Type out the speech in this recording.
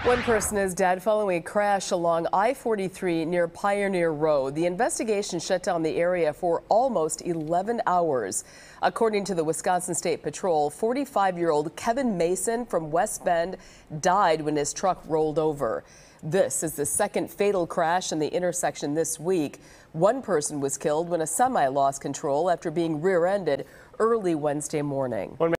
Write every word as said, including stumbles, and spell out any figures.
One person is dead following a crash along I forty-three near Pioneer Road. The investigation shut down the area for almost eleven hours. According to the Wisconsin State Patrol, forty-five-year-old Kevin Mason from West Bend died when his truck rolled over. This is the second fatal crash in the intersection this week. One person was killed when a semi lost control after being rear-ended early Wednesday morning.